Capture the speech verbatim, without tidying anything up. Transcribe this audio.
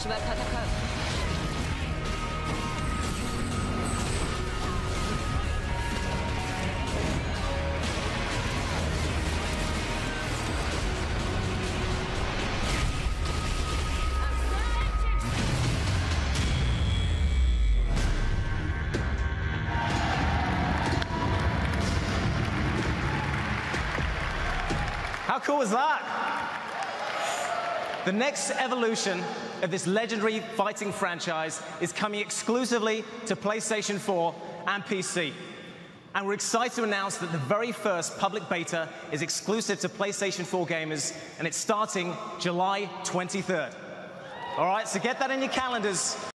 私は戦う。 How cool was that? The next evolution of this legendary fighting franchise is coming exclusively to PlayStation four and P C. And we're excited to announce that the very first public beta is exclusive to PlayStation four gamers, and it's starting July twenty-third. All right, so get that in your calendars.